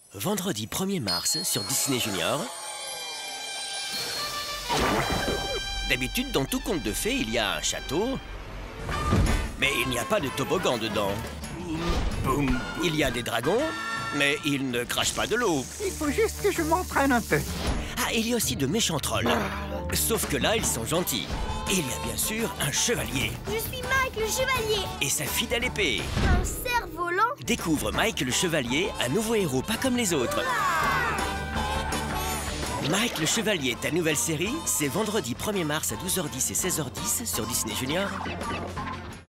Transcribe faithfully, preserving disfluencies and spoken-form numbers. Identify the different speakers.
Speaker 1: Vendredi premier mars sur Disney Junior. D'habitude, dans tout conte de fées, il y a un château, mais il n'y a pas de toboggan dedans. Boum. Il y a des dragons, mais ils ne crachent pas de l'eau.
Speaker 2: Il faut juste que je m'entraîne un peu.
Speaker 1: Ah, il y a aussi de méchants trolls. Sauf que là, ils sont gentils. Et il y a bien sûr un chevalier.
Speaker 3: Je suis Mike le chevalier.
Speaker 1: Et sa fidèle épée.
Speaker 3: Un cerf-volant.
Speaker 1: Découvre Mike le chevalier, un nouveau héros pas comme les autres. Mike le chevalier, ta nouvelle série, c'est vendredi premier mars à douze heures dix et seize heures dix sur Disney Junior.